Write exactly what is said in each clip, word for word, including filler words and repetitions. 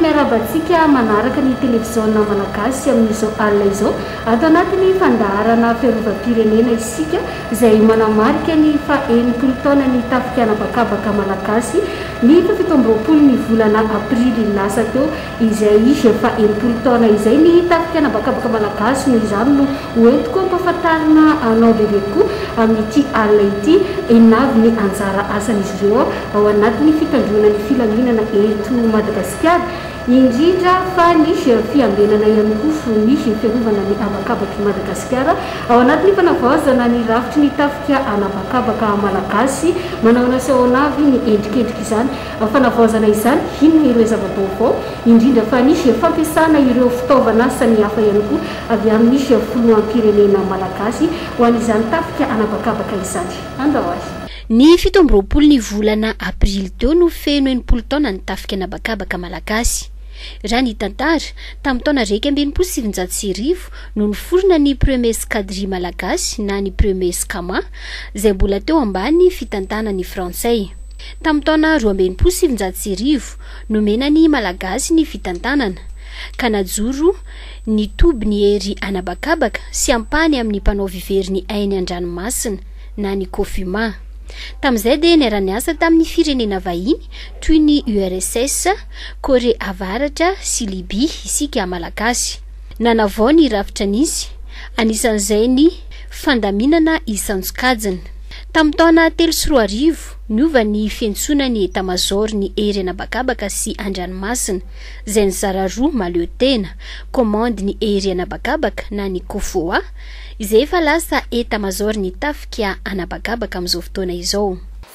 miarabantsika manaraka ny televiziona malagasy amin'izao alina izao ato anatiny fandaharana fiarovam-pirenena isika izay manamarika ny faha-enimpolo taona ny Tafika Anabakabaka malagasy ny fito amby roapolo ny volana aprily lasa teo izay faha-enimpolo taona izay ny Tafika Anabakabaka malagasy no izany no hoentiko ampahafantarina anao bebe koa amin'ity alina ity enavy ny anjara asan'izy ireo ao anatiny fitandrona ny filaminana eto Madagasikara indrindra fa nisy fiambenana ihany koa nisy fiarovana ny Anabakabaka Madagasikara ao anatiny fanavaozana ny rafitry ny Tafika Anabakabaka malagasy manao nasehoanavy ny endrikendrika izany fanavaozana izany inona ireo zava-baovao indrindra fa nisy fampiasana ireo fitaovana samihafa ihany koa avy amin'ny fiarovam-pirenena malagasy ho an'izany Tafika Anabakabaka izany andao azy. Ny fito amby roapolo ny volana aprily teo no feno enimpolo taona ny Tafika Anabakabaka malagasy. Raha ny tantara tamin'ny taona raika amby enimpolo sy sivinjato sy arivo no niforona ny premier escadrille malagasy na ny premier escama izay mbola teo ambany fitantana ny frantsay. Tamin'ny taona roa amby enimpolo sy sivinjato sy arivo nomena ny malagasy ny fitantanana ka najoro ny toby ny ery Anabakabaka sy ampany amin'ny mpanao vivery ny ainy an-dranomasina na ny kofima. Tamizay dia niara-niasa tamin'ny firenena vahiny toy ny U R S S, Kore Avaratra sy Libia isika malagasy. Nanavao ny rafitra nisy, anisan'izay ny fandaminana isantsokajana. Tamin'ny taona telo sy roa arivo niova ny fiantsona ny etamazoro ny ery Anabakabaka sy an-dranomasina izay nizara roa maleo tena komande ny ery Anabakabaka na ny kofoa izay efa lasa etamazoro ny Tafika Anabakabaka amin'izao fotoana izao.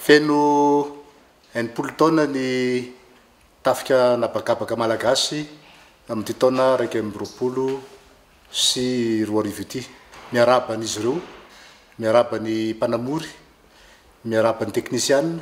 Feno enimpolo taona ny Tafika Anabakabaka malagasy amin'ity taona raika amby roapolo sy roa arivo ity. Miaraba n'izy ireo, miaraba ny mpanamory, miaraba ny teknisianina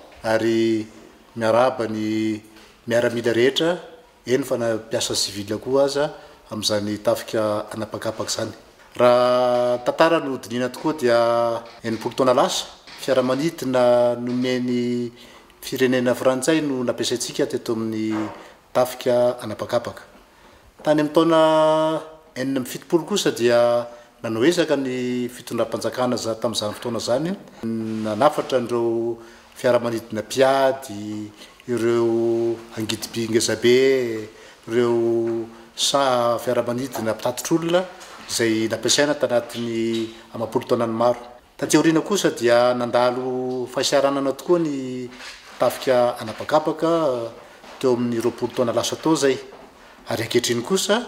ary miaraba ny miaramila rehetra eny fa nampiasa sivila koa aza amin'izany Tafika Anabakabaka zany. Raha tantara no dinina tokoa dia enimpolo taona lasa fiaramanidina nomeny firenena frantsay no nampiasaitsika teto amin'ny Tafika Anabakabaka. Tany amin'ny taona enina amby fitopolo kosa dia nanoezaka ny fitondram-panjakana za tamin'izany fotoana zany nanafatra ireo fiaramanidina piady, ireo angidiby ngezabe, ireo sa fiaramanidina mpitatitr'olona izay nampiasaina tanatin'ny amapolo taonany maro. Taty aoriana kosa dia nandalo fahasiaranana tokoa ny Tafika Anabakabaka teo amin'ny roapolo taona lasa tao zay. Ary ankehitriny kosa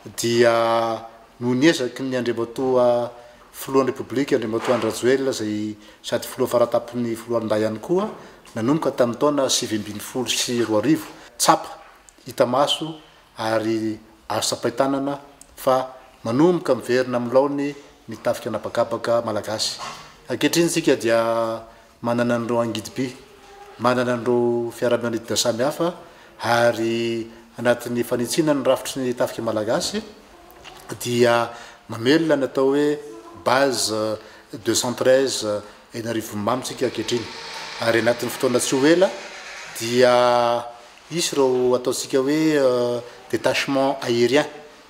dia no niezaky ny andriamatoa filohan'ny Repoblika andriamatoa Andrajoelina izay sady filoha faratapon'ny filohan-day ihany koa nanomboka tamin'ny taona sivy ambin'ny folo sy roa arivo tsapa hita maso ary azo sapaitanana fa manomboka miverina amin'ny laony ny Tafika Anabakabaka malagasy. Ankehitriny isika dia manana an'ireo angidiby, manana an'ireo fiaramanidina samihafa ary anatin'ny fanitsina ny rafitry ny Tafika malagasy dia mamelona natao hoe base deux cent treize enarivo mamitsika ankehitriny. Ary anatin'ny fotoana tsy ho ela dia isy ireo ataotsika hoe détachement aérien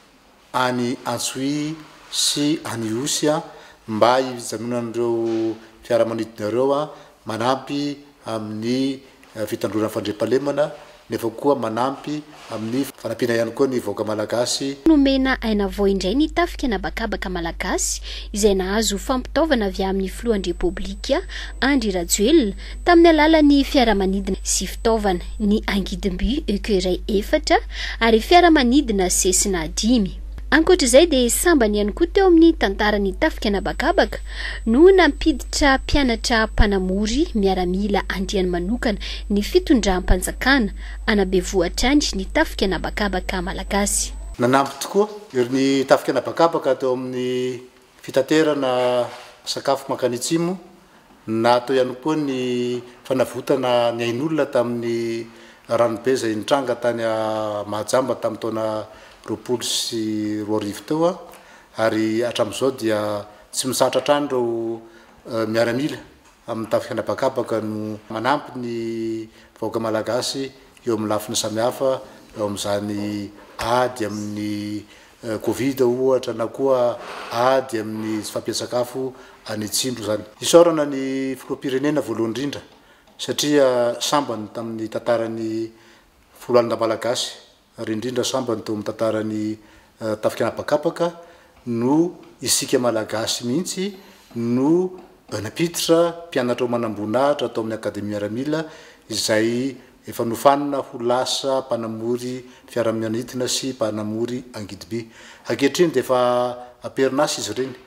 any Antsoy sy any Osy mba hijanonan'ireo fiaramanidina ireo manampy amin'ny fitandrona fandriampahalemana nefa koa manampy amin'ny fanampiana ihany koa ny vahoaka malagasy. Nomena ainavao indray ny Tafika Anabakabaka malagasy izay nahazo fampitaovana avy amin'ny filohan'ny Repoblika Andry Rajoelina tamin'ny alalan'ny fiaramanidina sy fitaovana ny angidimby écureuil efatra ary fiaramanidina sesina dimy. Ankoatr'izay dia sambany ihany koa teo amin'ny tantaran'ny Tafika Anabakabaka no nampiditra mpianatra mpanamory miaramila andriany manokana ny fitondram-panjakana anabevoatrany ny Tafika Anabakabaka malagasy. Nanampy tokoa ny Tafika Anabakabaka teo amin'ny fitaterana sakafo makany atsimo na teo ihany koa ny fanavotana ny ain'olona tamin'ny ranobe izay nitranga tany Mahajamba tamin'ny taona roapolo sy roa arivo teo ary hatramin'izao dia tsy misatra hatrany ireo miaramila amin'ny Tafika Anabakabaka no manampy ny vahoaka malagasy eo amin'ny lafiny samihafa eo amin'izany ady amin'ny covid ohatra na koa ady amin'ny tsy fampiasakafo anytsindro zany. Isaorana ny filoham-pirenena voalohany indrindra satria sambany tamin'ny tantarany folo alina malagasy ary indrindra sambany teo amin'ny tantarany Tafika Anabakabaka no isika malagasy mihitsy no napiditra mpianatra manam-boninahitra atao amin'ny akademia miaramila izay efa nofanina ho lasa mpanamory fiaramanidina sy mpanamory angidibe. Ankehitriny dia efa aperinasa izy ireny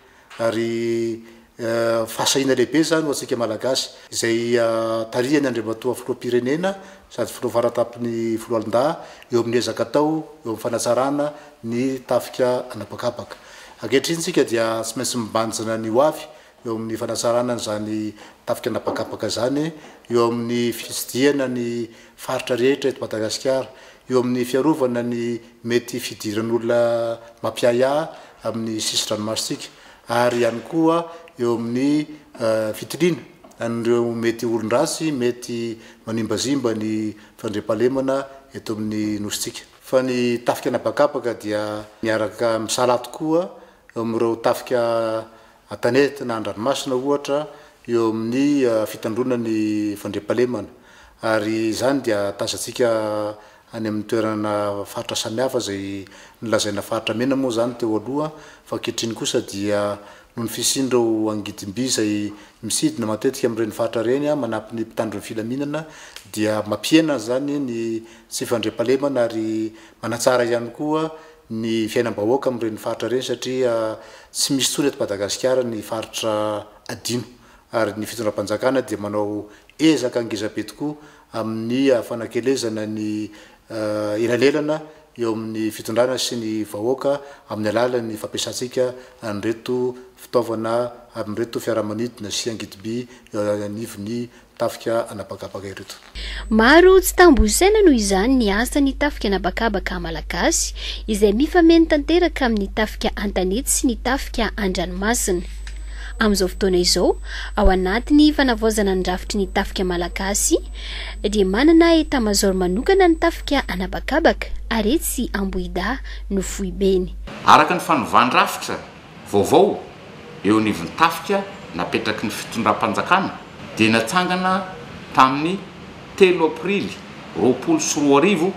ary fahasahiana lehibe zany ho antsika malagasy izay tarihany andriamatoa filoham-pirenena sady filoha faratapin'ny folo alin-dahy eo amin'ny ezaka tao eo amin'ny fanatsarana ny Tafika Anabakabaka. Ankehitriny tsika dia tsy maintsy mibanjina ny hoavy eo amin'ny fanatsarana zany Tafika Anabakabaka zany, eo amin'ny fitsidiana ny faritra rehetra eto Madagasikara, eo amin'ny fiarovana ny mety fidiran'olona mampiaya amin'ny sisy ranomasitsika, ary ihany koa eo amin'ny fitiliana an'ireo mety olon-dratsy mety manimbazimba ny fandriampahalemana eto amin'ny nositsika. Fa ny Tafika Anabakabaka dia miaraka misala tokoa eo amin'ireo tafika Tanety na Andranomasina ohatra eo amin'ny fitandrona ny fandriampahalemana, ary izany dia tazantsika any amin'ny toerana faritra samihafa zay nilazaina faritra mena moa zany teo aloha, fa ankehitriny kosa dia noho ny fisian'ireo angidimby zay misidina matetika amin'ireny faritra reny manampy ny mpitandro ny filaminana dia mampiena zany ny tsy fandriampahalemana ary manatsara ihany koa ny fiainam-bahoaka amin'ireny faritra reny satria tsy misy tsony eto Madagasikara ny faritra adino, ary ny fitondram-panjakana dia manao ezaka angezabe tokoa amin'ny fanakelezana ny elalelana eo amin'ny fitondrana sy ny vahoaka amin'ny alalan'ny fampiasantsika an'ireto fitaovana amin'ireto fiaramanidina sy angidiby anivon'ny Tafika Anabakabaka ireto. Maro tsy tambosaina noho izany ny asan'ny Tafika Anabakabaka malagasy izay mifameno tanteraka amin'ny Tafika Antanety sy ny Tafika Andranomasina. Amin'izao fotoana izao, ao anatin'ny fanavaozana ny rafitry ny Tafika malagasy dia manana etat-major manokana ny Tafika Anabakabaka ary etsy Ambohida no foibeny. Araka ny fanovàn-drafitra vaovao eo anivon'ny Tafika napetraky ny fitondram-panjakana dia natsangana tamin'ny telo aprily roapolo sy roa arivo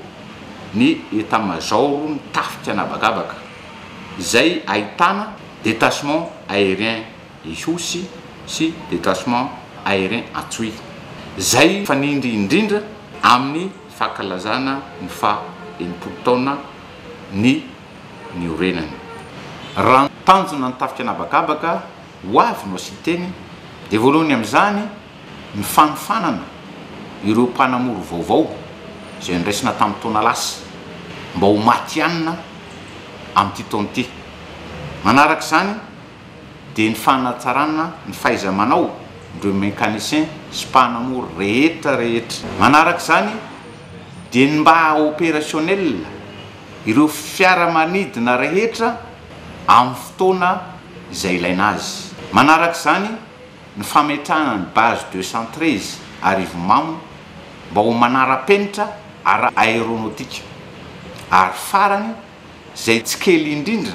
ny etat-major ny Tafika Anabakabaka izay ahitana détachement aérien ihosy sy détachement aérien atsoy izay fanindry indrindra amin'ny fankalazana ny fa enimpolo taona ny niorenany. Raha tanjona ny Tafika Anabakabaka ho avy no asiteny dia voalohany amin'izany ny fanofanana ireo mpanamory vaovao izay niraisina tamin'ny taona lasa mba ho maty anina amin'ity taona ity. Manaraka izany dia ny fanatsarana ny fahaiza-manao ireo mécanicien sy mpanamory rehetra rehetra. Manaraka izany dia ny mba opérationnel ireo fiaramanidina rehetra amin'ny fotoana izay ilaina azy. Manaraka izany ny fametrahana ny base deux cent treize Arivomamo mba ho manara-penitra ara aéronautique, ary farany izay tsy kely indrindra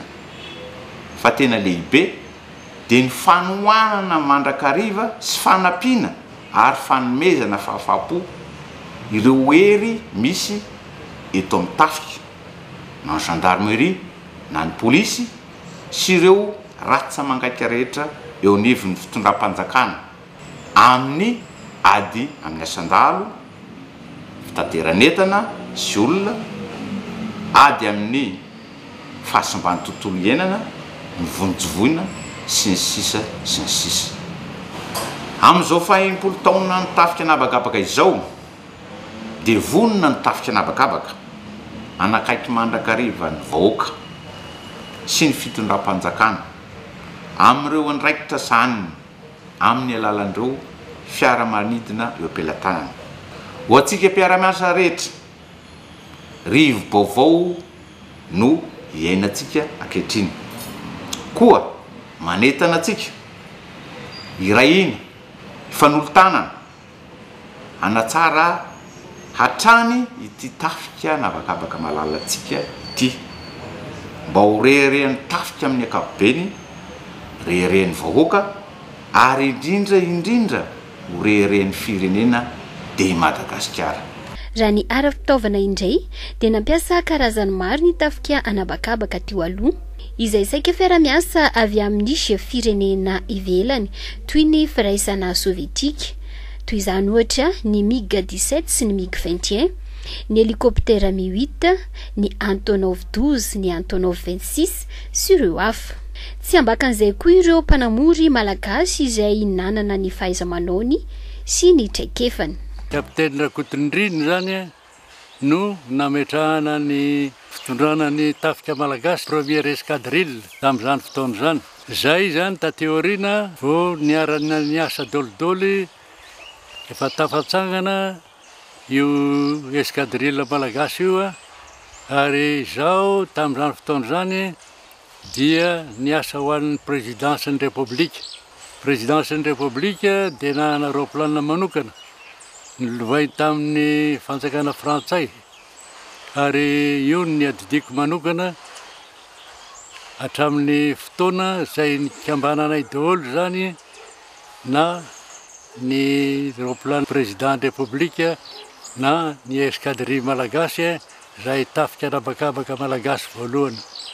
fa tena lehibe dia ny fanohanana mandrakariva sy fanampiana ary fanomezana fahafapo ireo hery misy eto amin'ny Tafika na ny gendarmerie na ny polisy sy ireo ratsa mangaika rehetra eo anivon'ny fitondram-panjakana amin'ny ady amin'ny asan-dalo, fitateran'entana sy olona, ady amin'ny fahasimbany tontolo iainana, ny vonjovoina sy ny sisa sy ny sisa. Amin'izao fahenimpolo taona ny Tafika Anabakabaka izao dia vonona ny Tafika Anabakabaka anakaiky mandrakariva ny vahoaka sy ny fitondram-panjakana amin'ireo andraikitra zaniny amin'ny alalan'ireo fiaramanidina eo am-pelantanana. Ho antsika mpiara-miasa rehetra, rivo baovao no iainantsika ankehitriny. Koa manentana antsika irahiny fanolotanana anatsara hatrany ity tafika nabakabaka malalatsika ity mba ho reheren'ny tafika amin'ny akapobeny reheren'ny vahoaka ary indrindra indrindra ho reheren'ny firenena de Madagasikara. Raha ny ara fitaovana indray dia nampiasa karazany maro ny tafika anabakabaka teo aloha izay saika fiara-miasa avy amin'ny chef firenena ivelany toy ny firaisana sovietika toy izany ohatra ny mig dix-sept sy ny mig vingt et un, ny hélicoptère mi huit, ny Antonov douze, ny Antonov vingt-six sy ireo hafa. Tsy ambakan'izay koa ireo mpanamory malagasy izay nanana ny fahaiza-manaony sy ny traikefany. Kapiteny Rakotondriny zany no nametrahana ny fitondrana ny tafika malagasy première escadrille tamin'izany fotoana zany. Zay zany tateorina vao niarana ny asa dolidoly efa tafatsangana io escadrille malagasy io ary zao tamin'izany fotoana zany dia niasa ho an'ny présidence ny république. Présidence ny république dia nahana roplanina manokana nilovay tamin'ny fanjakana frantsay ary io ny adidiko manokana hatramin'ny fotoana zay nikambananay daholo zany na ny roplan président de république na ny escadrille malagasy zay tafika anabakabaka malagasy voalohany.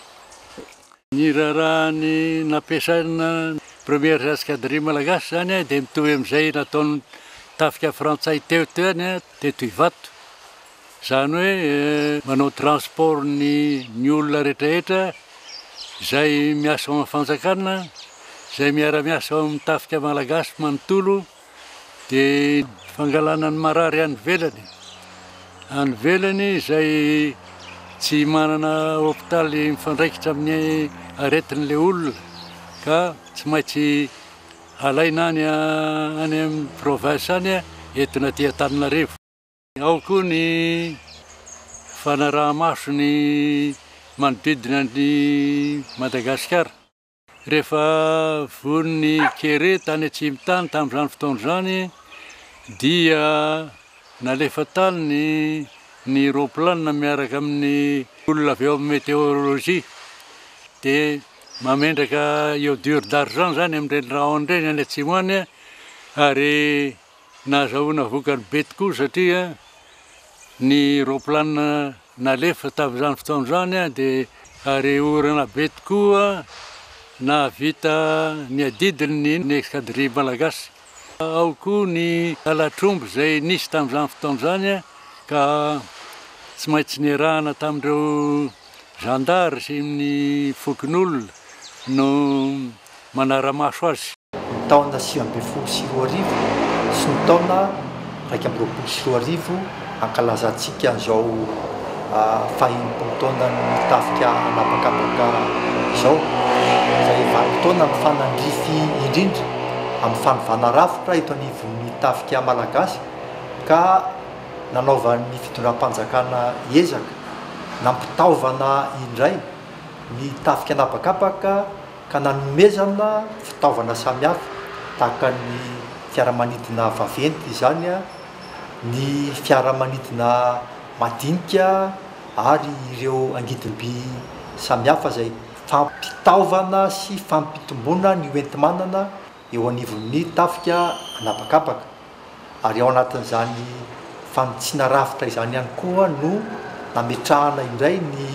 Ny raharaha nampiasaina première escadrille malagasy zany dia mitovy amin'izay nataony tafika frantsay teo teany dia toy vato. Zany hoe manao transport ny ny olona rehetrarehetra zay miasa amin'ny fanjakana, zay miara-miasa amin'ny tafika malagasy manontolo dia fangalana ny marary any velany. Any velany zay tsy manana hôpitaly mifandraikitra amin'ny aretin'le olona ka tsy maintsy alaina any any amin'ny province any entina aty Antananarivo. Ao koa ny fanaraha-maso ny manodidina ny Madagasikara. Rehefa von'ny kere tany Atsimitany tamin'izany fotoana zany dia nalefa tany ny ny roplanina miaraka amin'ny olona avy eo amin'ny météorologie dia mamendraka iodure d'argent zany amin'ireny rahony ireny any atsimo any ary nahazahoana vokany be tokoa satria ny roplanina nalefa tamin'izany fotoana zany dia ary orana be tokoa nahavita ny adidiny ny escadrille malagasy. Ao koa ny alatrombo zay nisy tamin'izany fotoana zany ka tsy maintsy niarahana tamin'ireo gendarme sy ny fokon'olona no manara-maso azy. Ny taona sivy ambin'ny folo sy roa arivo sy ny taona raika amby roapolo sy roa arivo ankalazantsika an'izao fahenimpolo taona ny tafika anabakabaka izao. Zay valo taona amin'ny fanandrify indrindra amin'ny fanovana rafitra eto anivon'ny tafika malagasy ka nanaovan'ny fitondram-panjakana ezaka nampitaovana indray ny tafika anabakabaka ka nanomezana fitaovana samihafa tahaka ny fiaramanidina vaventy izany a, ny fiaramanidina madinika ary ireo angidimby samihafa zay fampitaovana sy fampitombona ny oenti-manana eo anivon'ny tafika anabakabaka. Ary ao anatin'izany fanotsiana rafitra izany ihany koa no nametrahana indray ny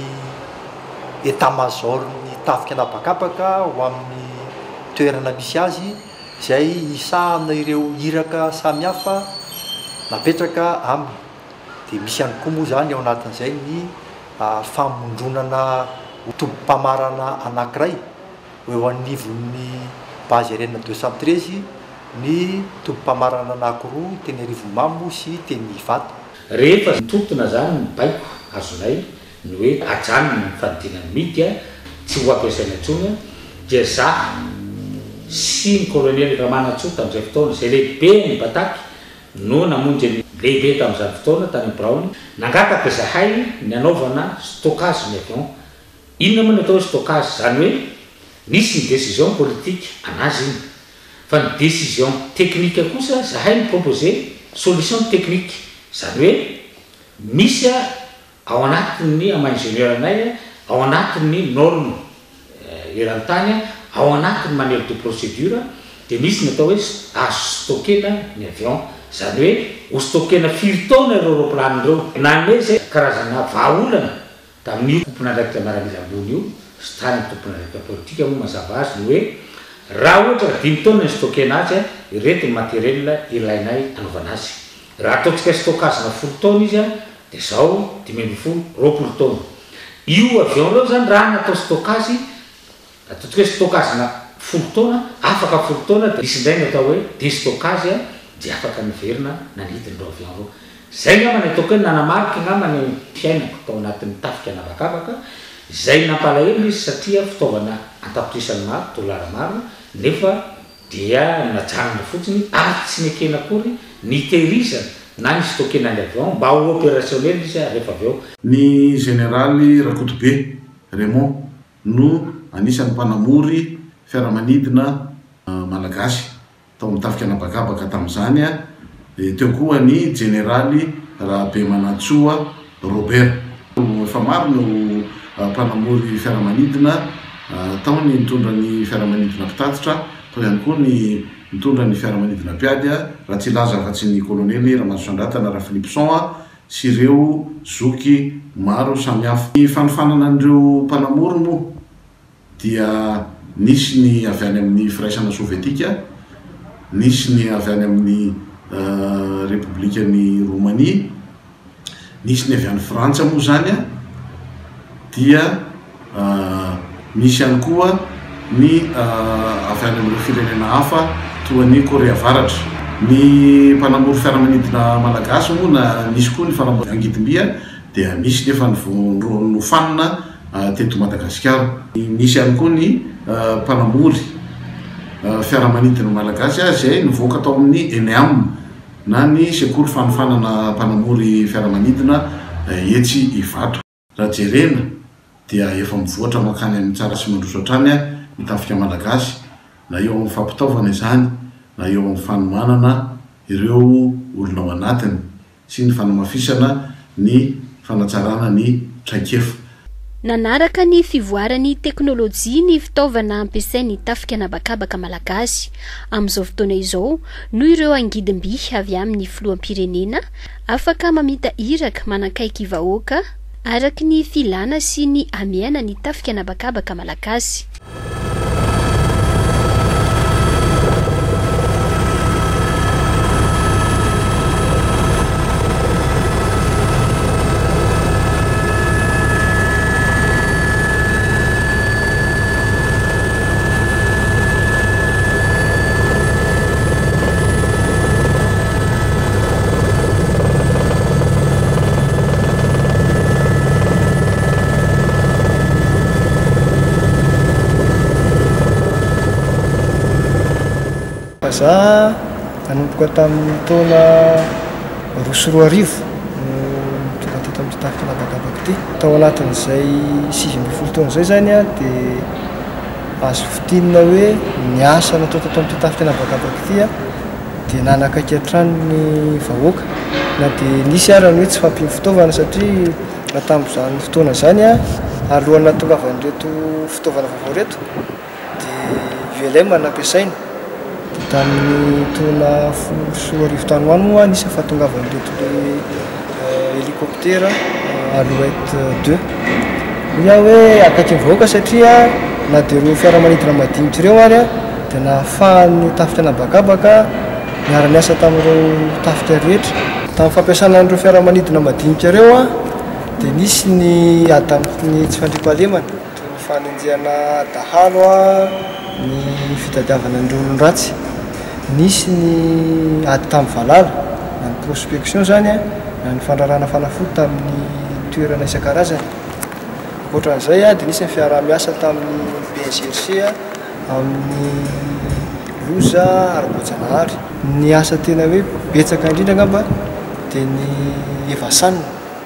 état-major ny tafika anabakabaka ho amin'ny toerana misy azy izay isahana ireo iraka samihafa napetraka aminy. Dia misy ihany koa moa zany ao anatin'izay ny famondronana tompom-pamarana anankiray eo anivon'ny base aérienne deux cent treize ny tompom-pamarana anankiroa teny Rivomamo sy teny Vato. Rehefa nitotona zany ny baiko azonay ny hoe ajanony ny fanidinany midy a tsy ho ampiasaina intsony dia za sy ny colonel Ramanantsoa tamin'izay fotoana zay lehibe ny bataky no namonjy ny lehibe tamin'izany fotoana tany Brown nangataka zahay ny anaovana stockage ny avion. Inona moa natao hoe stockage zany hoe nisy ny décision politique anazy iny fa ny décision technique kosa zahay ny proposer solution technique zany hoe misy a ao anatin'ny amaingénieur anay ao anatin'ny norme eran-tany ao anatin'ny manuel de procédure dia misy natao hoe azo stockena ny avion zany hoe ho stockena firy taona ireo roplan ireo na hoe zay karazana vahaolana da amin'io tompon'andraikitra miaramila ambony io sy tany tompon'andraikitra politika moa mazava azy ny hoe raha ohatra dimy taona ny stockena azy a ireto ny matériel ilainay anaovana azy raha ataontsika stockazina folo taona izy a dia zao dimy ambin'ny folo roapolo taona io avion reo zany raha natao stockazy ataontsika hoe stockazina folo taona afaka folo taona dia misy indray natao hoe destockazy a dia afaka niverina nanidin'ireo avion reo zay ngamba ny ataoko hoe nanamarika ngamba ny fiainako tao anatin'ny Tafika Anabakabaka zay nampalahelo izy satria fitaovana antapitrisan'ny maro dolara maro nefa dia najanona fotsiny ary tsy nekena akory nitehirizana na ny stockena ny avion mba ho opérationnel izy rehefa avy eo. Ny généraly Rakotobe Raymond no anisan'ny mpanamory fiaramanidina malagasy tao amin'ny Tafika Anabakabaka tamin'izany a. Teo koa ny généraly Rabemanatsoa Robert efa maro no mpanamory fiaramanidina tao ny mitondra ny fiaramanidina mpitatitra tao ihany koa ny mitondra ny fiaramanidina mpiady a raha tsy laza afa-tsy ny kolonely Ramasondratana raha Philipson a sy ireo zoky maro samihafa. Ny fanofanana an'ireo mpanamory moa dia nisy ny avy any amin'ny firaisana sovietika, nisy ny avy any amin'ny Republikan'ny Romania, nisy ny avy any Frantsa moa zany a, dia misy ihany koa ny avy any amin'ny firenena hafa toa ny Korea Avaratra. Ny mpanamory fiaramanidina malagasy moa na nisy koa ny fanamory angidim-bia dia misy nefa nofanina teto Madagasikara. Nisy ihany koa ny mpanamory fiaramanidina malagasy zay nivoaka tao amin'ny ENEAM na ny sekoly fanofanana mpanamory fiaramanidina etsy Ivato. Raha jerena dia efa mivoatra makany amin'ny tsara sy mandroso hatrany a ny Tafika malagasy na eo amin'ny fampitaovana izany na eo amin'ny fanomanana ireo olona ao anatiny sy ny fanamafisana ny fanatsarana ny traikefa. Nanaraka ny fivoarany teknôlôjia ny fitaovana ampiasain'ny Tafika Anabakabaka malagasy amin'izao fotoana izao no ireo angidim-by avy amin'ny filoam-pirenena afaka mamita iraka manakaiky vahoaka araky ny filana sy ny amiana ny Tafika Anabakabaka malagasy. Za nanomboka tamin'ny taona roa sy roa arivo tonga teto amin'ny Tafika Anabakabaka ty. Tao anatin'izay sivy ambin'ny folo taona zay zany a dia azo fitinina hoe ny asa natao tato amin'ny Tafika Anabakabaka ty a dia nanakaiky hatrany ny vahoaka na dia nisy arany hoe tsy fampiny fitaovana satria na tamin'izany fotoana zany a alohan'ny nahatongavan'ireto fitaovana vaovao reto dia U L M nampiasaina. Tamin'ny taona folo sy roa arivo tany hoany moa nisy fahatongavan'ireto le hélicoptère Alouette deux. Ia hoe akaiky ny vahoaka satria na dia ireo fiaramanidina madinika ireo ary a dia nahafahan'ny Tafika Anabakabaka miara-miasa tamin'ireo tafika rehetra. Tamin'ny fampiasana an'ireo fiaramanidina madinika ireo a dia nisy ny ady amin'ny tsy fandriam-pahalemana toy ny fanenjehana dahalo a, ny fitadiavana an'ireo olon-dratsy. Nisy ny ady tamin'ny valala na ny prospection zany a na ny fandrarana fanafody tamin'ny toerana isan-karazany. Ankoatran'izay a dia nisy ny fiarah-miasa tamin'ny B G R C a amin'ny loza ara-boajanahary. Ny asa tena hoe betsaka indrindra ngamba dia ny evasanina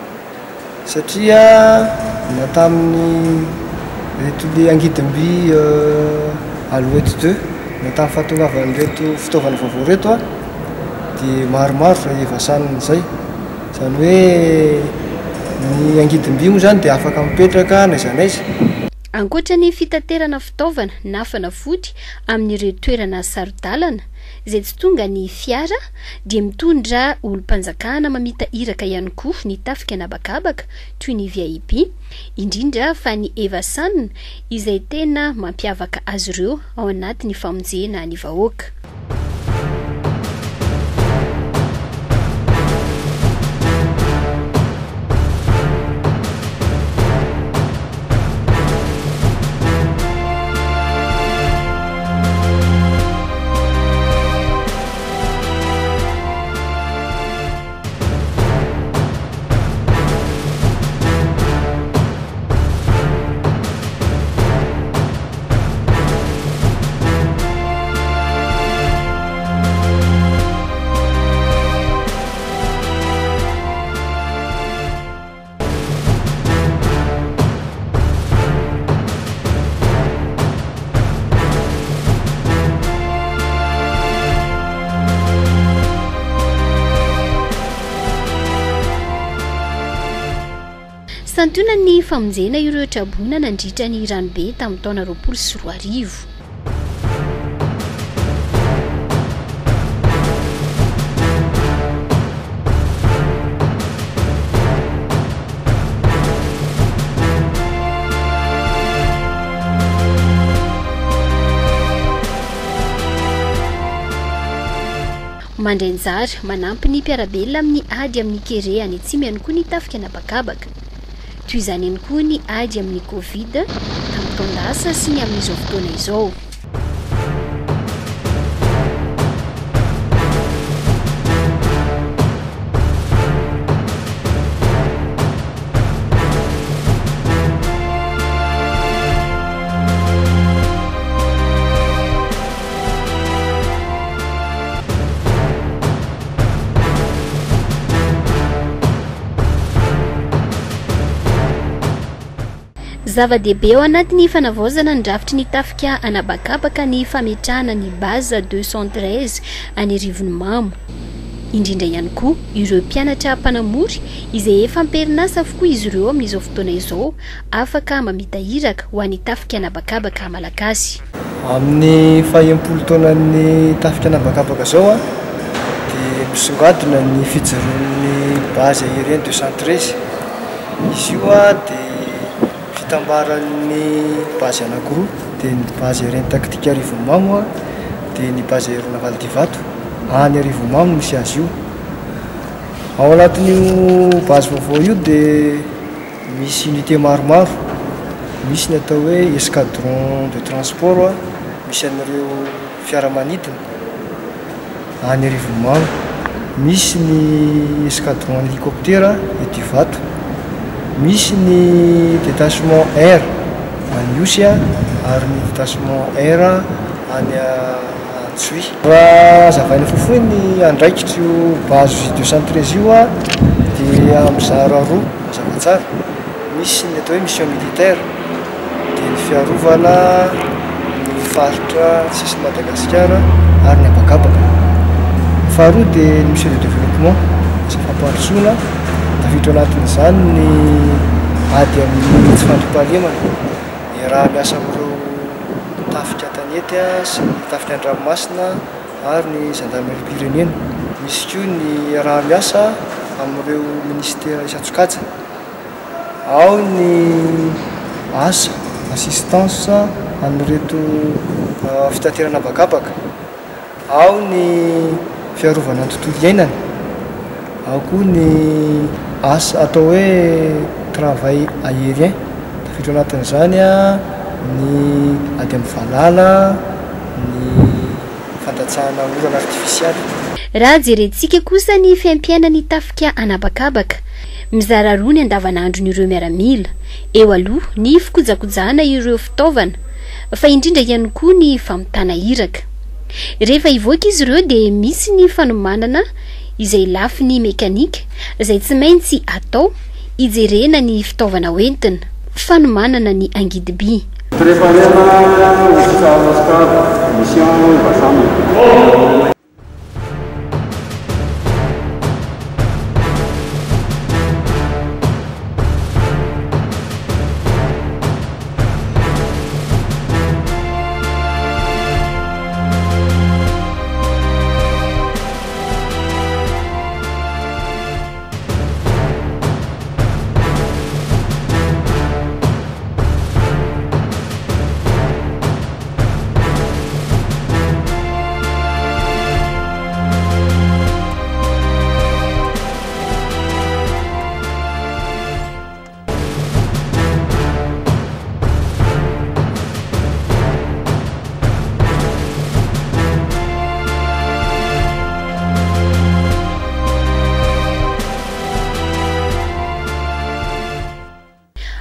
satria na tamin'ny reto le angidim-by Alouette deux na tamin'ny fahatongavan'ireto fitaovana vaovao reto a dia maromaro raha evasanina izay izany hoe ny angidim-by moa zany dia afaka mipetraka na izany aiza. Ankoatra ny fitaterana fitaovana na fanafody amin'ireo toerana sarodalana izay tsy tonga ny fiara dia mitondra olom-panjakana mamita iraka ihany koa ny Tafika Anabakabaka toy ny V I P, indrindra fa ny evasanina izay tena mampiavaka azy ireo ao anatin'ny famonjena ny vahoaka. Santona ny famonjena ireo trabona nandritra ny ranobe tamin'ny taona roapolo sy roa arivo. Mandrenjara manampy ny mpiarabelona amin'ny ady amin'ny kere any atsimo ihany koa ny Tafika Anabakabaka. Toy izany ihany koa ny ady amin'ny Covid tamin'ny taon-dasa sy ny amin'izao fotoana izao. Zava-dehibe ao anatin'ny fanavaozana ny rafitry ny Tafika Anabakabaka ny fametrahana ny baza deux cent treize any Rivony Mamo. Indrindra ihany koa ireo mpianatra mpanamory izay efa amperinasa avokoa izy ireo amin'izao fotoana izao afaka mamita iraka ho an'ny Tafika Anabakabaka malagasy. Amin'ny fahaimpolo taonan'ny Tafika Anabakabaka zao a dia misongadina ny fijeroan'ny bazy aérienne deux cent treize. Izy io a dia fitambaran'ny bazy anankiroa dia ny bazy aérienne tactique Rivony Mamo a dia ny bazy aérienne Valdivato any Rivony Mamo misy azy io. Ao anatin'io bazy vaovao io dia misy unité maromaro, misy ny atao hoe escadron de transport a, misy an'ireo fiaramanidina any Rivony Mamo, misy ny escadron hélicoptère eto Ivato, misy ny détachement air any Iosia ary ny détachement air any Antsoy. Raha zavaina fofoa ny andraikitra io bazy deux cent treize io a dia mizara roa mazava tsara. Misy ny atao hoe mission militaire dia ny fiarovana ny faritra sisiny Madagasikara ary ny Anabakabaka. Faharoa dia ny mission de développement izay fampandrosoana tafiditra anatin'izany ny ady amin'ny tsy fandriam-pahalemana. Ny raha miasa amin'ireo Tafika tanety sy ny Tafika an-dranomasina ary ny Fandaharana. Misy koa ny raha miasa amin'ireo ministera isan-tsokajy. Ao ny asa assistance amin'ireto fitaterana Anabakabaka, ao ny fiarovana ny tontolo iainana, ao koa ny asa atao hoe travail aérien. Tafiditra anatin'izany a ny ady amin'ny valala, ny fandatsahana orana artifisialy. Raha jerentsika kosa ny fiaimpiainan'ny Tafika Anabakabaka mizara roa ny andavanandron'ireo miaramila. Eo aloha ny fikojakojana ireo fitaovana fa indrindra ihany koa ny famitana iraka. Rehefa ivoaka izy ireo dia misy ny fanomanana izay lafiny mekanika izay tsy maintsy atao ijerena ny fitaovana hoentina, fanomanana ny angidim-by.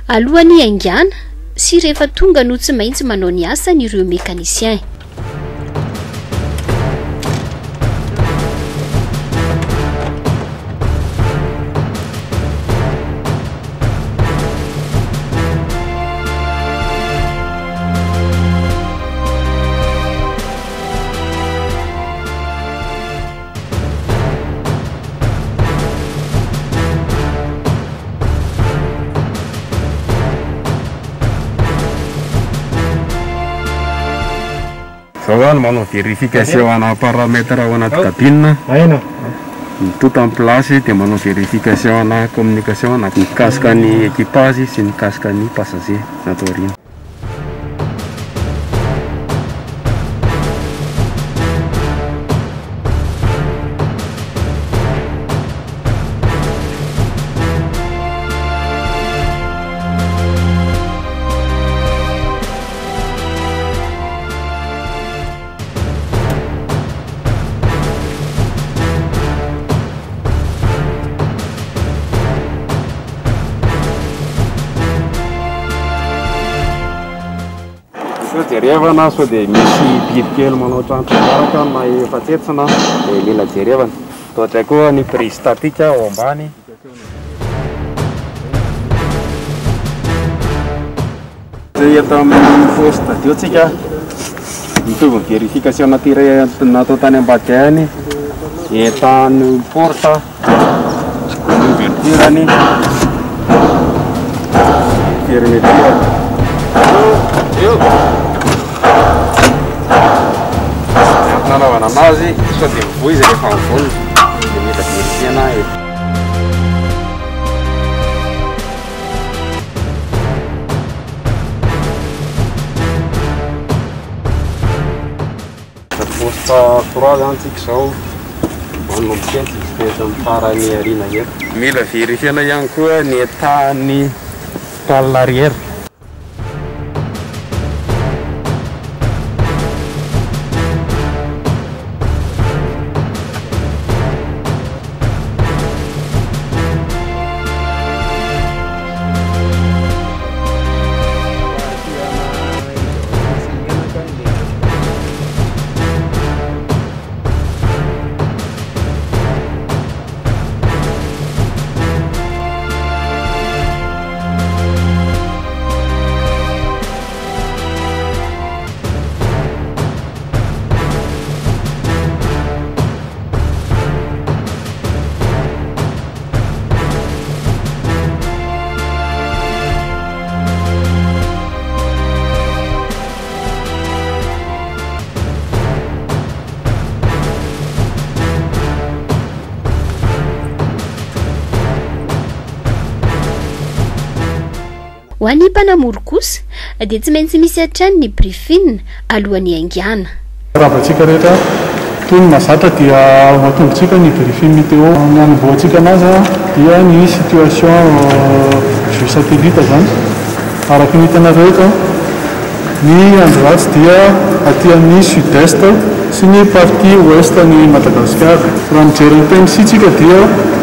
alohan'ny aingana sy rehefa tonga no tsy maintsy manao ny asa n'ireo mécanicien. Zaho manao vérification ana paramètre ao anaty cabine. Aina. Tout en place dia manao vérification ana communication ana mikasika ny équipage sy mikasika ny passager natao aoriana. Jerevana so dia misy bibikely manao trantrabaraka na efatsetsana dia mila jerevana. Toatray koa ny prise statique ao ambany. Zay atao amin'ny poste teo tsika mitovy ny vérification natire natao tany ambady any etany porte ny ouverture-ny fermeture. Nanaovana anazy sao dia mivoy izy rehefa mivony dia mila verifiena e. Poste trois zany tsika izao manomboka eto izy amin'ny farany ariana eto. Mila verifiena ihany koa ny état-ny pale arrière. Ho an'ny mpanamory kosa dia tsy maintsy misy hatrany ny briefing alohan'ny aingana. Raha antsika rehetra toy ny mahazatra dia mahatongotsika ny briefing météo. Ny anomboantsika anazy dia ny situation vue satellite zany. Araka ny hitanareo eto ny andro ratsy dia aty amin'ny sud-est sy ny partie ouest ny Madagasikara. Raha mijery ny T M C tsika dia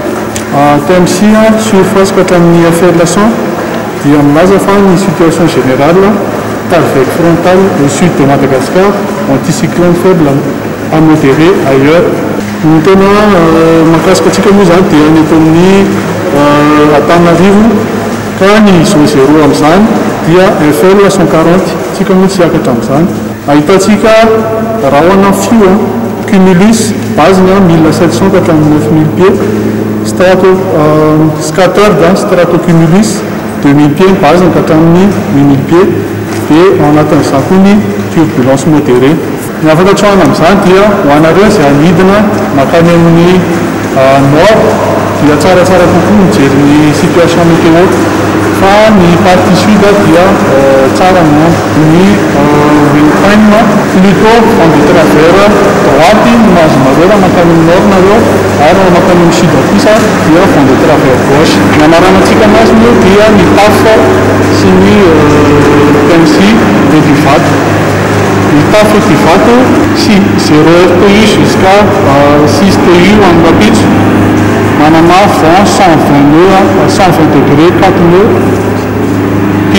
T M C surface ka hatramin'ny affairs dia milaza fa ny situation générale tarvec frontal au sud de Madagascar, anticyclone faible à modéré ailleurs. Ny tena mahakasika atsika moa zany dia ny eto amin'ny Antananarivo ka ny zone zéro amin'izany dia inférieur à cent quarante tsika moa tsy hiakatra amin'izany. Ahitantsika rahona fio cumulus base-ny mille sept cent quatre-vingt-neuf mille pieds, strato scattered stratocumulus deux mille pieds base ka hatramin'ny huit mille pieds dia ao anatin'izany koa ny turbulence modérée. Ny afaka hatrahana amin'izany dia ho anareo izay hanidina makany amin'ny nord dia tsaratsara kokoa mijery ny situation météo fa ny partie sud dia tsara no ny montagne plutôt en de travers droite mahazo nareo raha makany amin'ny nord nareo ary raha makany amin'ny sud kosa dia en de travers gauche. Ny anaranantsika anazy moa dia ny taf sy ny T M C et du vato. Ny taf et du vato si zéro heure T U jusqu'à six T U amin'ny mapitso manana vent cent vingt nœuds cent vingt degrés quatre nœuds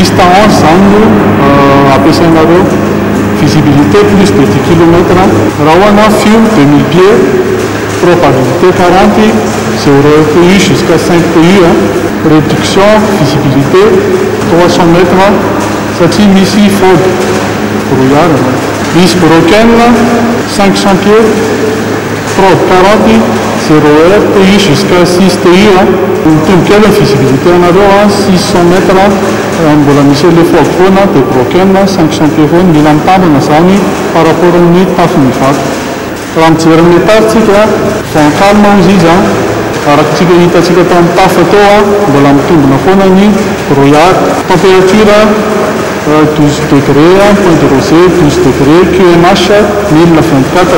piste onze zany no ampiasainareo visibilité plus de dix kilomètres raha hoana fio deux mille pieds probabilité quarante zéro P U jusqu'à cinq P U réduction visibilité trois cents mètres satria misy fody brouillard misy broken cinq cents pieds probe quarante zéro P U jusqu'à six T U mitomboka ela visibilité anareo six cents mètres mbola misy éléphant foana de broken cinq cents pieds foana mila mitambana zany par rapport amin'ny tafin'ny vato raha mijery amin'ny étaritsika voan-calme izy izy arakytsika hitatsika tao amin'ny tafo atao mbola mitombona foana ny brouillard température douze degré point de rosé douze degré Q M H mille vingt-quatre.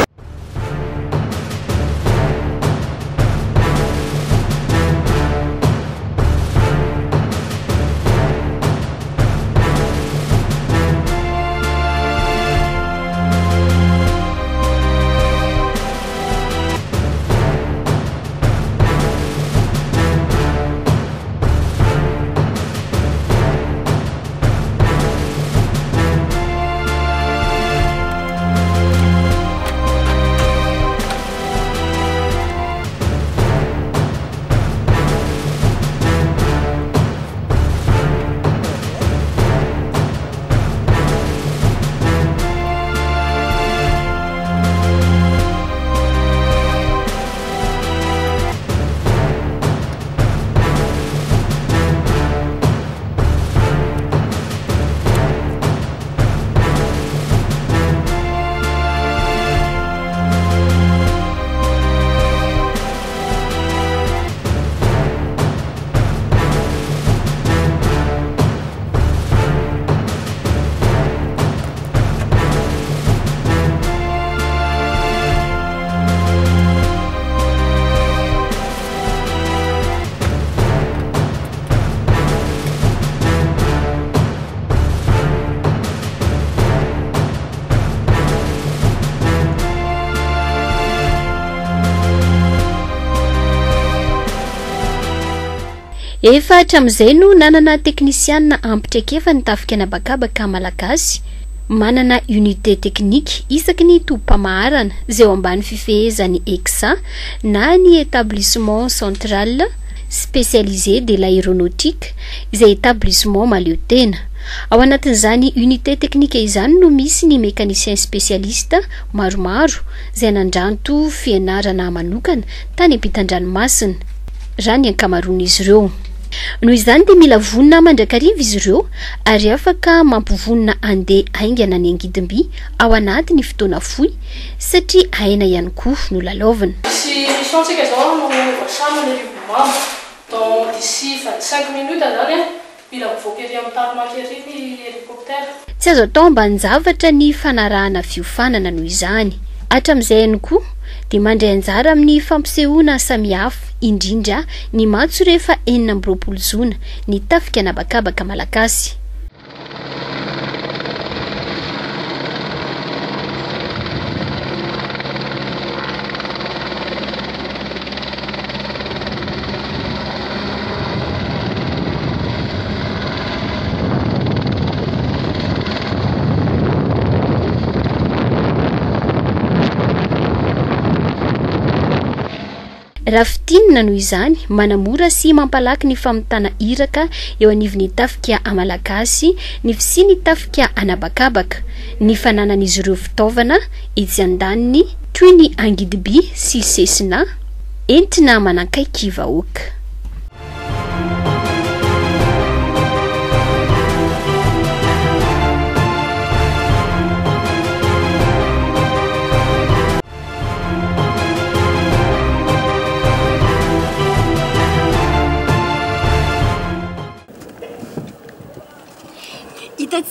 Efa hatramin'izay no nanana teknisianina ampitraikefa ny Tafika Anabakabaka malagasy manana unité technique isaky ny tobim-pamaharana izay ao ambany fifehezany exa na ny établissement central spécialisé de l'aéronautique izay établissement mahaleo tena. Ao anatin'izany unité technique izany no misy ny mécanicien spécialiste maromaro izay nandranto fianarana manokana tany ampitan-dranomasina raha ny ankamaroan'izy ireo. Noho izany dia mila vonina mandrakariva izy ireo ary afaka mampivonina andeha aingana ny angidim-by ao anatin'ny fotoana fohy satria aina ihany koa no lalaovana. Si missiontsika zao no voasamana ribomamo dans d'ici vingt-cinq minutes zany mila mivoaka ery amin'ny tarmac ery ny hélicoptère. Tsy azo atao ambanin-javatra ny fanarahana fiofanana noho izany. Hatramin'izay ihany koa dia mandray anjara amin'ny fampisehoana samihafa indrindra ny matso rehefa enina amby roapolo zona ny Tafika Anabakabaka malagasy. Raha fitinina noho izany manamora sy mampalaky ny famitana iraka eo anivon'ny Tafika malagasy ny fisiany Tafika Anabakabaka ny fananan'izy ireo fitaovana etsy andaniny toy ny angidim-by sy sesina entina manankaiky vahoaka.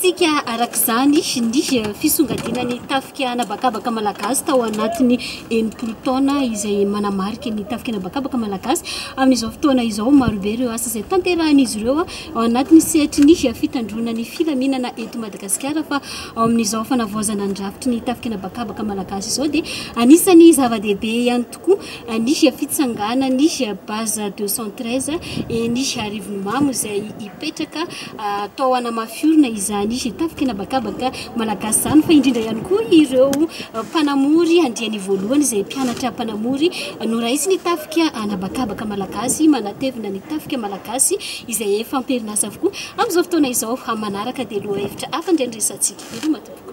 tsika arak'izany ny fisongadinany tafika anabakabaka malagasy tao anatiny enimpolo taona izay manamarika ny tafika anabakabaka malagasy amin'izao fotoana izao marobe ireo asa izay tanterahan'izy ireo ao anatiny sehatry ny fitandronany filaminana eto Madagasikara fa ao amin'izao fanavoazana ny rafitry ny tafika anabakabaka malagasy izao dia anisany zava-dehibe ihany tokoa ny fitsangana ny base deux cent treize ny arivony mamo izay ipetraka tao anamafiorina izany tafika anabakabaka malagasy zany fa indrindra ihany koa ireo mpanamory andriany voalohany izay mpianatra mpanamory noraisy ny tafika anabakabaka malagasy manatevina ny tafika malagasy izay efa amperinasa avokoa amin'izao fotoana izao manaraka dia loha hevitra hafa indray ny resantsika.